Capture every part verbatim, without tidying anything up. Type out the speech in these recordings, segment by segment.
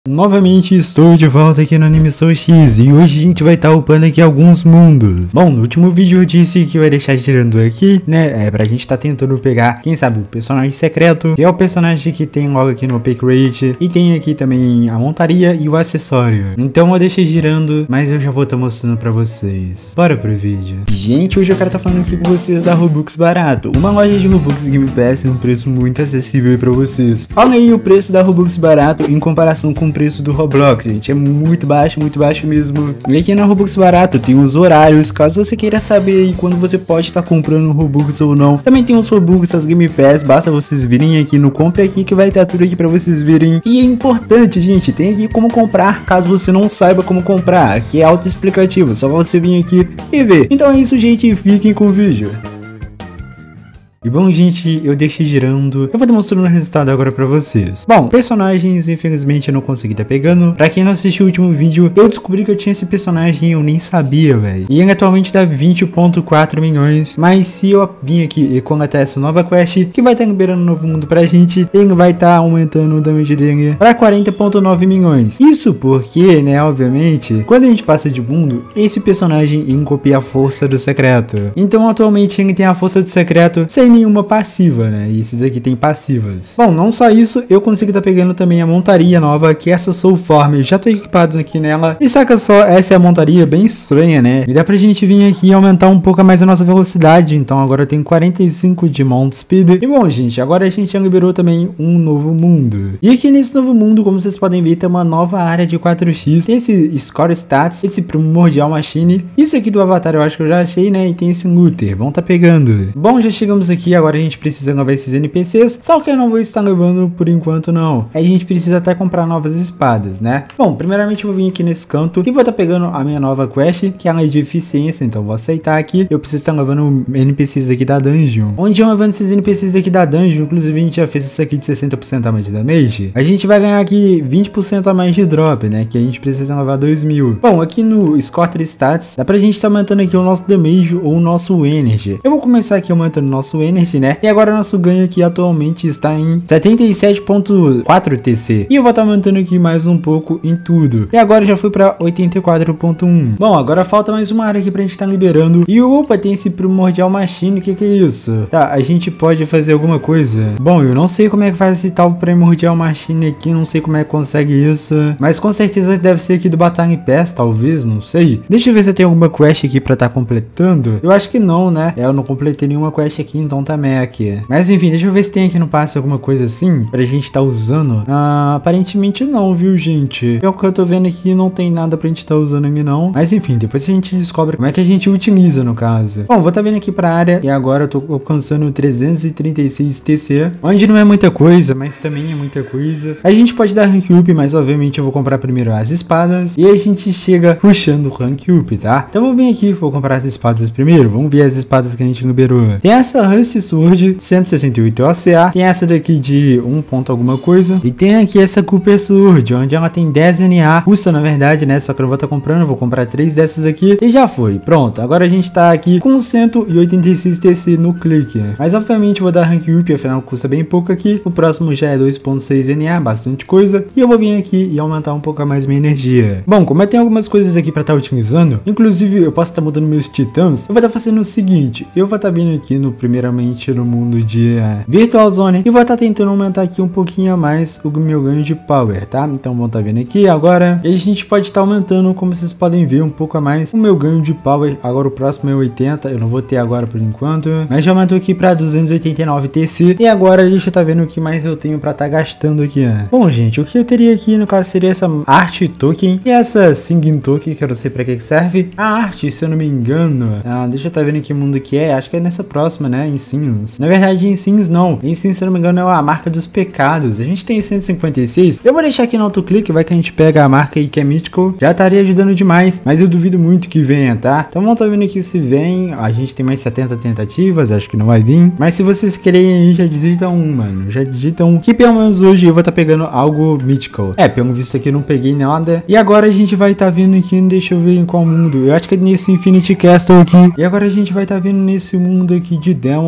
Novamente estou de volta aqui no Animação X e hoje a gente vai estar upando aqui alguns mundos. Bom, no último vídeo eu disse que eu ia deixar girando aqui, né, é pra gente tá tentando pegar, quem sabe, o personagem secreto, que é o personagem que tem logo aqui no Upgrade, e tem aqui também a montaria e o acessório. Então eu deixei girando, mas eu já vou estar mostrando pra vocês. Bora pro vídeo. Gente, hoje eu quero estar falando aqui com vocês da Robux Barato, uma loja de Robux Game Pass em um preço muito acessível aí pra vocês. Olha aí o preço da Robux Barato em comparação com o preço do Roblox, gente, é muito baixo, muito baixo mesmo. E aqui na Robux Barato tem os horários, caso você queira saber aí quando você pode estar comprando Robux ou não. Também tem os Robux, as Game Pass, basta vocês virem aqui no Compre Aqui que vai estar tudo aqui pra vocês verem. E é importante, gente, tem aqui como comprar, caso você não saiba como comprar, aqui é autoexplicativo, só você vir aqui e ver. Então é isso, gente, fiquem com o vídeo. E bom, gente, eu deixei girando, eu vou demonstrando o resultado agora pra vocês. Bom, personagens, infelizmente eu não consegui tá pegando. Pra quem não assistiu o último vídeo, eu descobri que eu tinha esse personagem e eu nem sabia, velho. E ele atualmente dá vinte ponto quatro milhões, mas se eu vim aqui e coletar essa nova quest, que vai estar tá liberando um novo mundo pra gente, ele vai estar tá aumentando o damage dele pra quarenta ponto nove milhões. Isso porque, né, obviamente, quando a gente passa de mundo, esse personagem ele copia a força do secreto. Então atualmente ele tem a força do secreto sem nenhuma passiva, né? E esses aqui tem passivas. Bom, não só isso, eu consigo tá pegando também a montaria nova, que é essa Soul Form. Já tô equipado aqui nela. E saca só, essa é a montaria bem estranha, né? E dá pra gente vir aqui e aumentar um pouco mais a nossa velocidade. Então agora eu tenho quarenta e cinco de Mount Speed. E bom, gente, agora a gente já liberou também um novo mundo. E aqui nesse novo mundo, como vocês podem ver, tem uma nova área de quatro x. Tem esse Score Stats, esse Primordial Machine. Isso aqui do Avatar eu acho que eu já achei, né? E tem esse Looter. Vamos tá pegando. Bom, já chegamos aqui. Aqui agora a gente precisa levar esses N P Cs, só que eu não vou estar levando por enquanto não. A gente precisa até comprar novas espadas, né? Bom, primeiramente eu vou vir aqui nesse canto e vou estar pegando a minha nova quest, que é a de eficiência, então vou aceitar aqui. Eu preciso estar levando N P Cs aqui da dungeon. Onde eu levando esses N P Cs aqui da dungeon, inclusive a gente já fez isso aqui de sessenta por cento a mais de damage, a gente vai ganhar aqui vinte por cento a mais de drop, né? Que a gente precisa levar dois mil. Bom, aqui no Score Stats, dá pra gente estar aumentando aqui o nosso damage ou o nosso energy. Eu vou começar aqui aumentando o nosso energy, né? E agora nosso ganho aqui atualmente está em setenta e sete ponto quatro T C. E eu vou estar aumentando aqui mais um pouco em tudo. E agora já foi para oitenta e quatro ponto um. Bom, agora falta mais uma área aqui pra gente estar liberando. E opa, tem esse Primordial Machine. O que que é isso? Tá, a gente pode fazer alguma coisa. Bom, eu não sei como é que faz esse tal Primordial Machine aqui. Não sei como é que consegue isso. Mas com certeza deve ser aqui do Batalha Pass, talvez, não sei. Deixa eu ver se tem alguma quest aqui pra estar completando. Eu acho que não, né? Eu não completei nenhuma quest aqui, então tá meio aqui. Mas enfim, deixa eu ver se tem aqui no passe alguma coisa assim pra gente tá usando. Ah, aparentemente não, viu, gente? Pelo que eu tô vendo aqui, não tem nada pra gente tá usando aqui não. Mas enfim, depois a gente descobre como é que a gente utiliza no caso. Bom, vou tá vindo aqui pra área e agora eu tô alcançando trezentos e trinta e seis T C, onde não é muita coisa, mas também é muita coisa. A gente pode dar rank up, mas obviamente eu vou comprar primeiro as espadas e a gente chega puxando o rank up, tá? Então eu vou vir aqui, vou comprar as espadas primeiro. Vamos ver as espadas que a gente liberou. Tem essa Rust Sword cento e sessenta e oito O C A, tem essa daqui de um ponto alguma coisa, e tem aqui essa Cooper Sword, onde ela tem dez N A, custa na verdade, né, só que eu não vou estar comprando, eu vou comprar três dessas aqui, e já foi, pronto, agora a gente tá aqui com cento e oitenta e seis T C no clique, mas obviamente eu vou dar rank up, afinal custa bem pouco aqui, o próximo já é dois ponto seis N A, bastante coisa, e eu vou vir aqui e aumentar um pouco mais minha energia. Bom, como eu tenho algumas coisas aqui pra estar utilizando, inclusive eu posso estar mudando meus titãs, eu vou estar fazendo o seguinte, eu vou estar vindo aqui no, primeiramente no mundo de é, Virtual Zone e vou estar tá tentando aumentar aqui um pouquinho a mais o meu ganho de power, tá? Então vamos estar tá vendo aqui agora e a gente pode estar tá aumentando, como vocês podem ver, um pouco a mais o meu ganho de power. Agora o próximo é oitenta, eu não vou ter agora por enquanto, mas já aumentou aqui para duzentos e oitenta e nove T C e agora deixa eu tá vendo o que mais eu tenho para estar tá gastando aqui. Né? Bom, gente, o que eu teria aqui no caso seria essa arte token e essa singing token, que eu não sei para que que serve. A arte, se eu não me engano, ah, deixa eu tá vendo que mundo que é, acho que é nessa próxima, né, em Sims. Na verdade em Sims não, em Sims, se eu não me engano, é a marca dos pecados. A gente tem cento e cinquenta e seis. Eu vou deixar aqui no autoclique, vai que a gente pega a marca aí que é Mythical. Já estaria ajudando demais, mas eu duvido muito que venha, tá? Então vamos tá vendo aqui se vem. A gente tem mais setenta tentativas, acho que não vai vir. Mas se vocês querem aí, já digita um, mano. Já digita um. Que pelo menos hoje eu vou tá pegando algo Mythical. É, pelo visto aqui eu não peguei nada. E agora a gente vai tá vindo aqui, deixa eu ver em qual mundo. Eu acho que é nesse Infinity Castle aqui. E agora a gente vai tá vindo nesse mundo aqui de Demon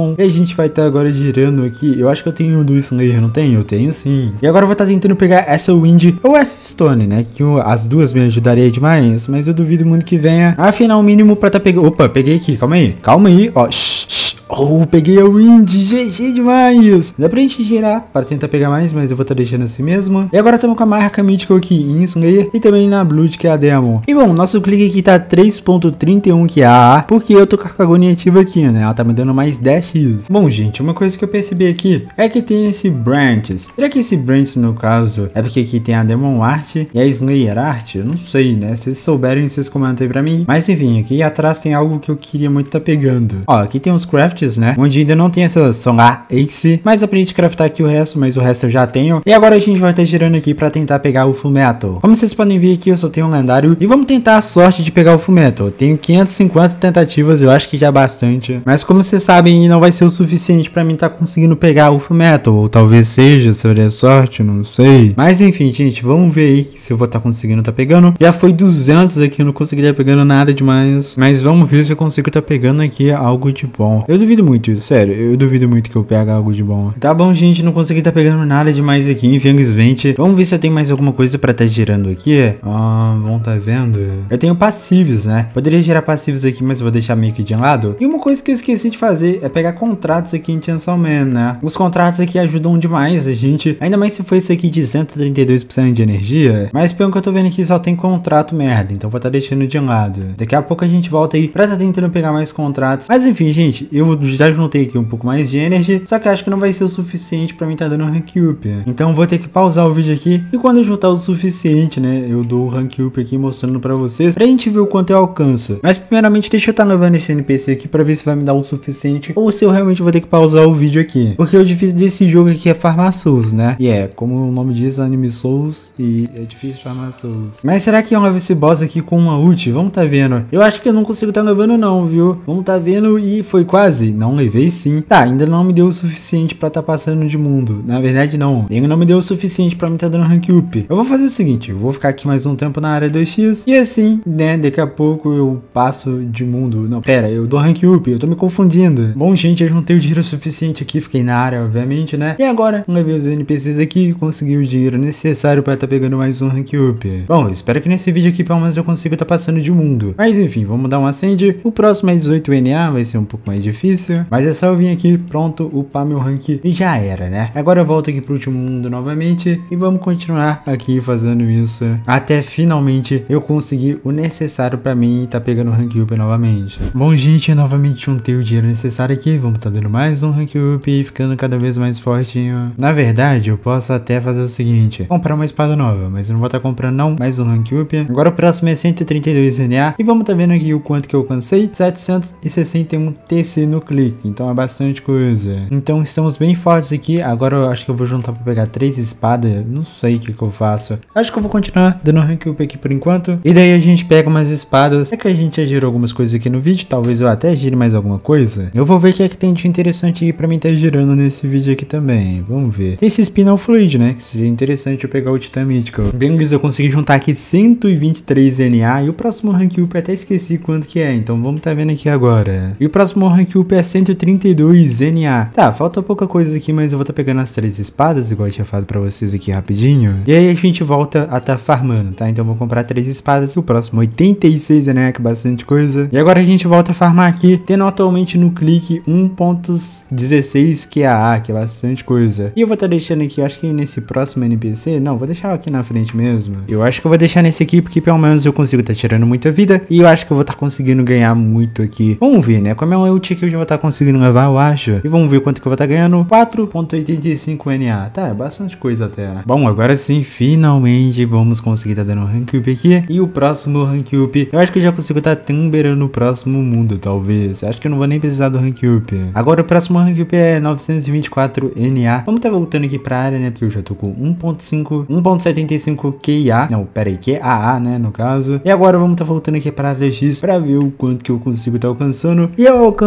Demon. E a gente vai estar agora girando aqui. Eu acho que eu tenho do Slayer, não tenho? Eu tenho sim. E agora eu vou estar tentando pegar essa Wind ou essa Stone, né? Que as duas me ajudariam demais. Mas eu duvido muito que venha. Afinal, o mínimo pra estar pegando... Opa, peguei aqui. Calma aí. Calma aí. Ó, shh, shh. Oh, peguei a Wind, G G demais. Dá pra gente girar para tentar pegar mais, mas eu vou estar deixando assim mesmo. E agora estamos com a marca Mythical aqui em Slayer e também na Blood, que é a Demon. E bom, nosso clique aqui tá três ponto trinta e um, que é a A, porque eu tô com a Kagoni ativa aqui, né? Ela tá me dando mais dez x. Bom, gente, uma coisa que eu percebi aqui é que tem esse Branches. Será que esse Branches, no caso, é porque aqui tem a Demon Art e a Slayer Art? Eu não sei, né? Se vocês souberem, vocês comentem pra mim. Mas enfim, aqui atrás tem algo que eu queria muito tá pegando. Ó, aqui tem uns crafts, né? Onde ainda não tem essa Solar Axe, mas dá pra gente craftar aqui o resto, mas o resto eu já tenho. E agora a gente vai estar girando aqui pra tentar pegar o Fullmetal. Como vocês podem ver aqui, eu só tenho um lendário e vamos tentar a sorte de pegar o Fullmetal. Eu tenho quinhentas e cinquenta tentativas, eu acho que já é bastante. Mas como vocês sabem, não vai ser o suficiente pra mim estar tá conseguindo pegar o Fullmetal. Ou talvez seja, se eu der sorte, não sei. Mas enfim, gente, vamos ver aí se eu vou estar tá conseguindo tá pegando. Já foi duzentos aqui, eu não conseguiria pegando nada demais. Mas vamos ver se eu consigo tá pegando aqui algo de bom. Eu duvido muito, sério, eu duvido muito que eu pegue algo de bom. Tá bom, gente, não consegui tá pegando nada demais aqui, infelizmente. Vamos ver se eu tenho mais alguma coisa pra tá girando aqui. Ah, vão tá vendo? Eu tenho passivos, né? Poderia gerar passivos aqui, mas eu vou deixar meio que de lado. E uma coisa que eu esqueci de fazer é pegar contratos aqui em Chainsaw Man, né? Os contratos aqui ajudam demais a gente, ainda mais se for esse aqui de cento e trinta e dois por cento de energia. Mas pelo que eu tô vendo aqui, só tem contrato merda, então vou tá deixando de lado. Daqui a pouco a gente volta aí pra tá tentando pegar mais contratos. Mas enfim, gente, eu já juntei aqui um pouco mais de energy, só que acho que não vai ser o suficiente pra mim tá dando rank up. Então vou ter que pausar o vídeo aqui e quando eu juntar o suficiente, né, eu dou o rank up aqui mostrando pra vocês, pra gente ver o quanto eu alcanço. Mas primeiramente deixa eu estar levando esse N P C aqui pra ver se vai me dar o suficiente ou se eu realmente vou ter que pausar o vídeo aqui. Porque o difícil desse jogo aqui é farmar Souls, né? E é, como o nome diz, anime Souls, e é difícil farmar Souls. Mas será que eu levo esse boss aqui com uma ult? Vamos tá vendo. Eu acho que eu não consigo tá levando não, viu? Vamos tá vendo e foi quase. Não levei sim. Tá, ainda não me deu o suficiente pra tá passando de mundo. Na verdade não, ainda não me deu o suficiente pra mim tá dando rank up. Eu vou fazer o seguinte, eu vou ficar aqui mais um tempo na área dois x e assim, né, daqui a pouco eu passo de mundo. Não, pera, eu dou rank up, eu tô me confundindo. Bom, gente, eu juntei o dinheiro suficiente aqui, fiquei na área, obviamente, né? E agora, levei os N P Cs aqui e consegui o dinheiro necessário pra tá pegando mais um rank up. Bom, espero que nesse vídeo aqui pelo menos eu consiga tá passando de mundo. Mas enfim, vamos dar um acende. O próximo é dezoito N A, vai ser um pouco mais difícil, mas é só eu vir aqui, pronto, upar meu rank e já era, né? Agora eu volto aqui pro último mundo novamente e vamos continuar aqui fazendo isso até finalmente eu conseguir o necessário pra mim tá pegando o rank up novamente. Bom, gente, novamente juntei o dinheiro necessário aqui, vamos tá dando mais um rank up e ficando cada vez mais fortinho. Na verdade, eu posso até fazer o seguinte, comprar uma espada nova, mas eu não vou estar tá comprando não, mais um rank up. Agora o próximo é cento e trinta e dois N A e vamos tá vendo aqui o quanto que eu alcancei, setecentos e sessenta e um T C no clique, então é bastante coisa. Então estamos bem fortes aqui. Agora eu acho que eu vou juntar pra pegar três espadas. Não sei o que que eu faço. Acho que eu vou continuar dando rank up aqui por enquanto. E daí a gente pega umas espadas. É que a gente já girou algumas coisas aqui no vídeo. Talvez eu até gire mais alguma coisa. Eu vou ver o que é que tem de interessante aí pra mim tá girando nesse vídeo aqui também. Vamos ver. Tem esse Spinal Fluid, né? Que seria interessante eu pegar o Titan Mythical. Beleza, eu consegui juntar aqui cento e vinte e três N A. E o próximo rank up até esqueci quanto que é. Então vamos tá vendo aqui agora. E o próximo rank up é cento e trinta e dois N A. Tá, falta pouca coisa aqui, mas eu vou tá pegando as três espadas, igual eu tinha falado pra vocês aqui rapidinho. E aí a gente volta a tá farmando, tá? Então eu vou comprar três espadas. O próximo oitenta e seis N A, que é bastante coisa. E agora a gente volta a farmar aqui, tendo atualmente no clique um ponto dezesseis Q A A, que é bastante coisa. E eu vou tá deixando aqui, acho que nesse próximo N P C, não, vou deixar aqui na frente mesmo. Eu acho que eu vou deixar nesse aqui, porque pelo menos eu consigo tá tirando muita vida. E eu acho que eu vou tá conseguindo ganhar muito aqui. Vamos ver, né? Como é um ult que eu já vou tá conseguindo levar, eu acho. E vamos ver quanto que eu vou tá ganhando. quatro ponto oitenta e cinco N A. Tá, é bastante coisa até. Bom, agora sim, finalmente vamos conseguir tá dando um rank up aqui. E o próximo rank up, eu acho que eu já consigo tá tamberando no próximo mundo, talvez. Acho que eu não vou nem precisar do rank up. Agora o próximo rank up é novecentos e vinte e quatro N A. Vamos tá voltando aqui pra área, né? Porque eu já tô com um ponto cinco, um ponto setenta e cinco Q A. Não, pera aí, Q A A, né? No caso. E agora vamos tá voltando aqui pra área X pra ver o quanto que eu consigo tá alcançando. E eu alcanço aqui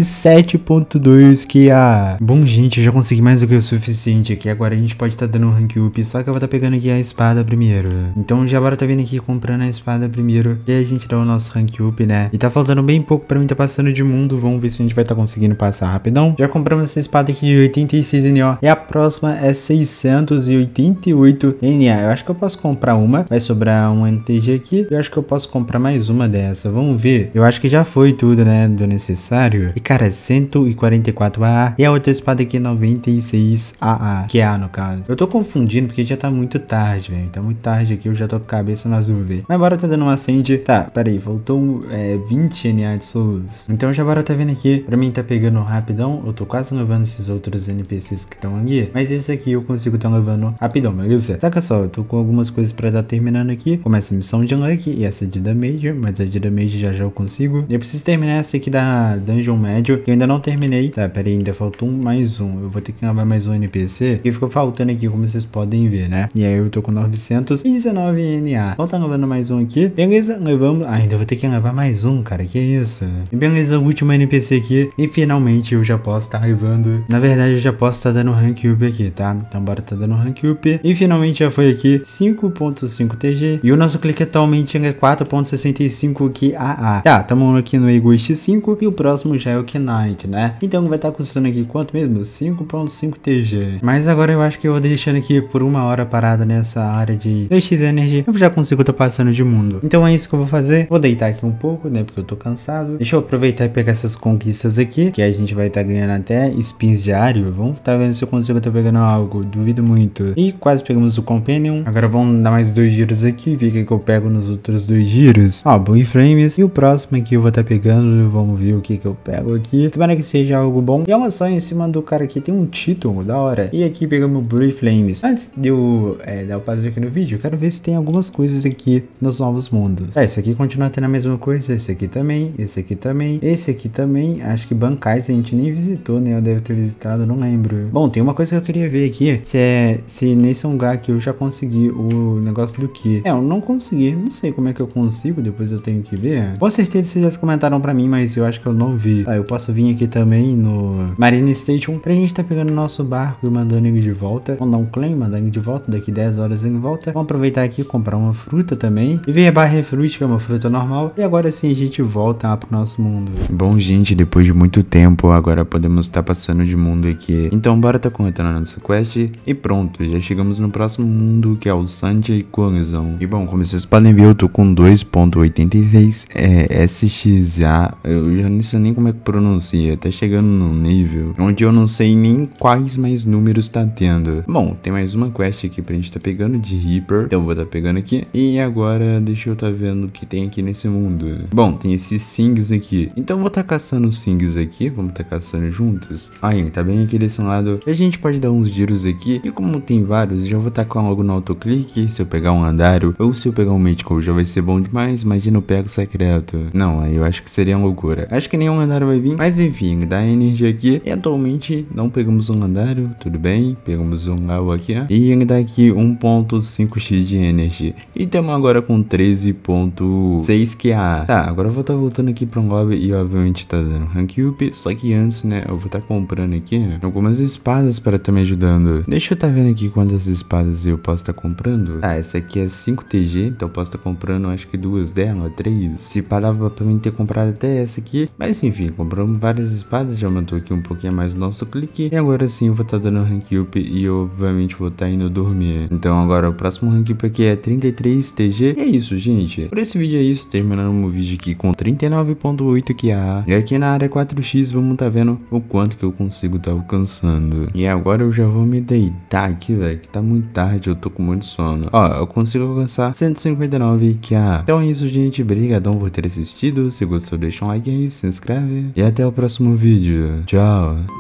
sete ponto dois Q A. Bom, gente, eu já consegui mais do que o suficiente aqui. Agora a gente pode estar tá dando um rank up, só que eu vou estar tá pegando aqui a espada primeiro. Então já bora tá vindo aqui comprando a espada primeiro, e aí a gente dá o nosso rank up, né? E tá faltando bem pouco pra mim tá passando de mundo. Vamos ver se a gente vai estar tá conseguindo passar rapidão. Já compramos essa espada aqui de oitenta e seis N O, e a próxima é seiscentos e oitenta e oito N A. Eu acho que eu posso comprar uma, vai sobrar um N T G aqui. Eu acho que eu posso comprar mais uma dessa. Vamos ver. Eu acho que já foi tudo, né, do necessário. E cara, cento e quarenta e quatro A A, e a outra espada aqui noventa e seis A A, que é A no caso. Eu tô confundindo porque já tá muito tarde, velho. Tá muito tarde aqui, eu já tô com a cabeça nas nuvens. Mas bora tá dando uma acende. Tá, pera aí, faltou é, vinte N A de Souls. Então já bora tá vendo aqui. Pra mim tá pegando rapidão. Eu tô quase levando esses outros N P Cs que estão aqui, mas esse aqui eu consigo tá levando rapidão, beleza? Saca só, eu tô com algumas coisas pra tá terminando aqui. Começa a missão de Unlucky e essa de Damage, mas a de Damage já já eu consigo. Eu preciso terminar essa aqui da Dungeon Médio, que eu ainda não terminei. Tá, pera aí, ainda faltou um, mais um. Eu vou ter que gravar mais um N P C, que ficou faltando aqui, como vocês podem ver, né? E aí eu tô com novecentos e dezenove N A. Vamos tá levando mais um aqui. Beleza, levamos. Ah, ainda vou ter que levar mais um, cara, que isso? E beleza, o último N P C aqui. E finalmente eu já posso estar tá levando. Na verdade, eu já posso estar tá dando rank up aqui, tá? Então bora tá dando rank up. E finalmente já foi aqui cinco ponto cinco T G. E o nosso clique atualmente é quatro ponto sessenta e cinco Q A A. Tá, tamo aqui no Egoist cinco. E o próximo já é o Knight, né? Então vai estar tá custando aqui quanto mesmo? cinco ponto cinco T G. Mas agora eu acho que eu vou deixando aqui por uma hora parada nessa área de dois X Energy. Eu já consigo tá passando de mundo. Então é isso que eu vou fazer. Vou deitar aqui um pouco, né? Porque eu tô cansado. Deixa eu aproveitar e pegar essas conquistas aqui, que a gente vai estar tá ganhando até spins diário. Vamos tá vendo se eu consigo tá pegando algo. Duvido muito. E quase pegamos o Companion. Agora vamos dar mais dois giros aqui. Ver o que, que eu pego nos outros dois giros. Ó, Blue Flames. E o próximo aqui eu vou tá pegando. Vamos ver o que que eu pego aqui. Tomara que seja algo bom. E olha só, em cima do cara aqui tem um título da hora. E aqui pegamos Blue Flames. Antes de eu é, dar o passo aqui no vídeo, eu quero ver se tem algumas coisas aqui nos novos mundos. É, esse aqui continua tendo a mesma coisa. Esse aqui também. Esse aqui também. Esse aqui também. Acho que Bancais a gente nem visitou, né? Eu deve ter visitado, não lembro. Bom, tem uma coisa que eu queria ver aqui. Se é se nesse lugar aqui eu já consegui o negócio do que. É, eu não consegui. Não sei como é que eu consigo. Depois eu tenho que ver. Com certeza vocês já comentaram pra mim, mas eu acho que eu não vi. Tá, eu posso vir aqui também no Marine Station pra gente tá pegando o nosso barco e mandando ele de volta. Vamos dar um claim, mandar ele de volta. Daqui dez horas ele volta. Vamos aproveitar aqui e comprar uma fruta também. E ver a barra fruit, que é uma fruta normal. E agora sim a gente volta lá pro nosso mundo. Bom, gente, depois de muito tempo, agora podemos estar tá passando de mundo aqui. Então bora tá contando a nossa quest. E pronto, já chegamos no próximo mundo, que é o Sanjay Quanzon. E bom, como vocês podem ver, eu tô com dois ponto oitenta e seis é, S X A. Eu já não sei nem como é que pronuncia. Tá chegando num nível onde eu não sei nem quais mais números tá tendo. Bom, tem mais uma quest aqui pra gente tá pegando de Reaper. Então eu vou tá pegando aqui. E agora deixa eu tá vendo o que tem aqui nesse mundo. Bom, tem esses Sings aqui. Então eu vou tá caçando os Sings aqui. Vamos tá caçando juntos. Aí, tá bem aqui desse lado. E a gente pode dar uns giros aqui. E como tem vários, já vou tacar logo no autoclique. Se eu pegar um andário ou se eu pegar um Mythical já vai ser bom demais. Imagina eu pego secreto. Não, aí eu acho que seria loucura. Acho que nenhum andário vai vir. Mas enfim, dá energia aqui. E atualmente não pegamos um andário. Tudo bem. Pegamos um Lau aqui, ó. E ele dá aqui um ponto cinco X de energy. E estamos agora com treze ponto seis Q A. Tá, agora eu vou estar tá voltando aqui para um lobby e obviamente tá dando rank up. Só que antes, né, eu vou estar tá comprando aqui algumas espadas para estar tá me ajudando. Deixa eu estar tá vendo aqui quantas espadas eu posso estar tá comprando. Ah, essa aqui é cinco T G, então eu posso estar tá comprando acho que duas dela, três. Se parava para mim ter comprado até essa aqui. Mas enfim, compramos várias espadas, já aumentou aqui um pouquinho mais o nosso clique. E agora sim eu vou estar tá dando rank up e eu obviamente vou estar tá indo dormir. Então agora o próximo rank up aqui é trinta e três T G. E é isso, gente. Por esse vídeo é isso, terminando o vídeo aqui com trinta e nove ponto oito Q A. E aqui na área quatro X vamos tá vendo o quanto que eu consigo tá alcançando. E agora eu já vou me deitar aqui, velho, que tá muito tarde, eu tô com muito sono. Ó, eu consigo alcançar cento e cinquenta e nove Q A. Então é isso, gente. Brigadão por ter assistido. Se gostou, deixa um like aí, se inscreve. E até o próximo vídeo. Tchau.